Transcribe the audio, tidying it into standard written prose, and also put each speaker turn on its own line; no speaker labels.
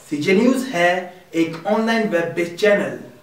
सीजे news है एक online web based channel